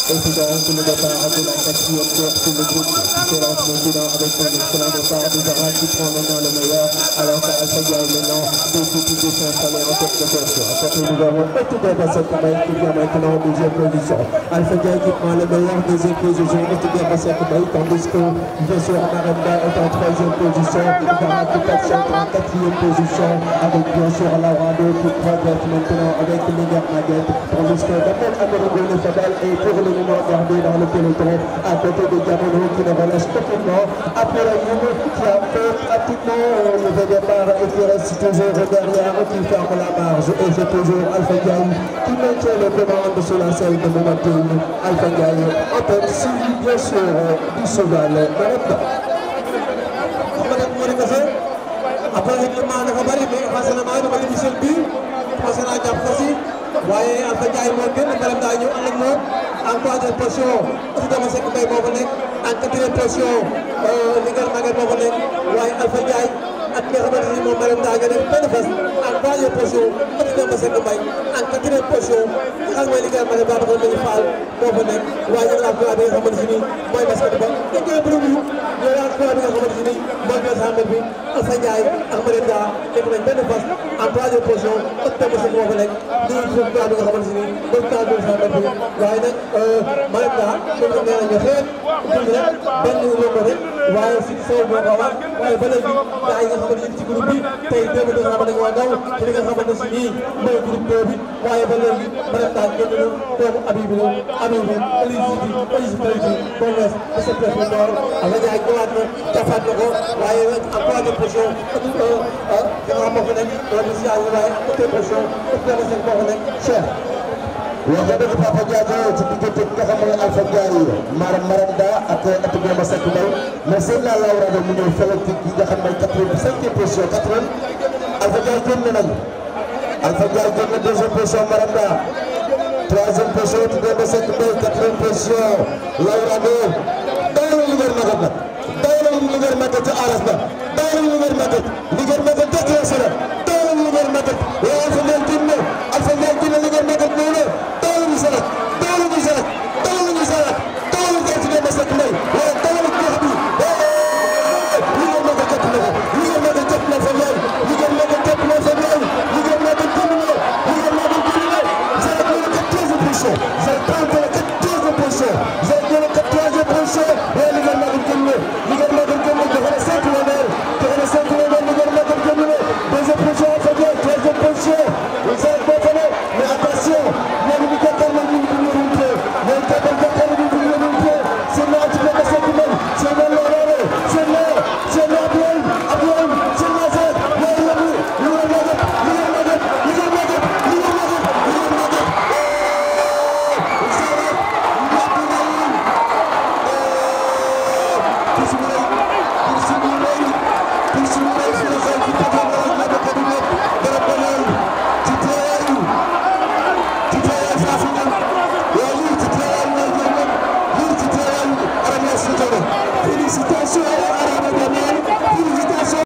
Et c'est donc le départ de la quatrième course de groupe qui se lance maintenant avec son excellent départ de Zara qui prend maintenant le meilleur alors qu'Alpha Gaï maintenant décide de s'installer en tête de course. À côté nous avons Etudé Bassekbaï qui vient maintenant en deuxième position. Alpha Gaï qui prend le meilleur deuxième position. Etudé Bassekbaï tandis que Vasseur Marenda est en troisième position. Zara qui passe en quatrième position avec bien sûr Laurado qui progresse maintenant avec Linger Maguette. Tandis que Damien Amérigo le Fadal est pour le moment gardé dans le peloton à côté de Diamono qui ne relâche aucunement. Après la ligne qui a fait pratiquement le mauvais départ et qui reste toujours derrière, qui ferme la marge. Et c'est toujours Alpha Gaï qui maintient le commande sur la selle de Momentum. Alpha Gaï en tête, suivi bien sûr du cheval Marenda. Après règlement dafa bari mais facilement dafa di seul bi passé na japp aussi waaye Alpha Gaï moo gën Marenda ñëw ànd ak moom en troisième position aussi dama sekk bay moo fa nekk en quatrième position Linger Maguette moo fa nekk waaye Alpha Gaï ak nga xamante ni moom Marenda nga def benn fas en troisième position aussi dama sekk bay en quatrième position nga xam mooy Linger Maguette ba ko dañu faal moo fa nekk waaye ñu la ko bi nga xamante ni mooy basket ba dañ koy bëru ñu la ko bi nga xamante ni mooy 200 mètres bi Alpha Gaï ak Marenda def nañ benn fas en troisième position aussi dama sekk moo fa nekk lii foofu bi nga xamante ni mooy 200 mètres bi waaye nag Marenda comme nee nañu xeet tuuti rek benn lomb rek waaye si sow boo ko wax waaye ba léegi gars yi nga xamante ni ci groupe bi tey 2200 dañu waa daw ci li nga xamante si nii mooy groupe 2 bi waaye ba léegi Marenda génn na doomu Habib la Habib Elise Bonnes de cette perte nord Alpha Gaï ñëwaat na jàppaat na ko waaye nag en troisième position gannaaw moo fa nekk loolu si waaye en quatrième position moo fa nekk Cheikh. wax nga dëgg Papa Diadio ci diggante bi nga xam ne Alpha Gaï Marenda ak Etudé Bassekbaï mais seen la Laurado mu ñëw fële ci ki nga xam ne 85e position 80 Alpha Gaï génn nañ Alpha Gaï génn na deuxième position Marenda troisième position Etudé Bassekbaï quatrième position Laurado dawal Linger Maguette nag dawal Linger Maguette ci aras ba dawal Linger Maguette déclenché na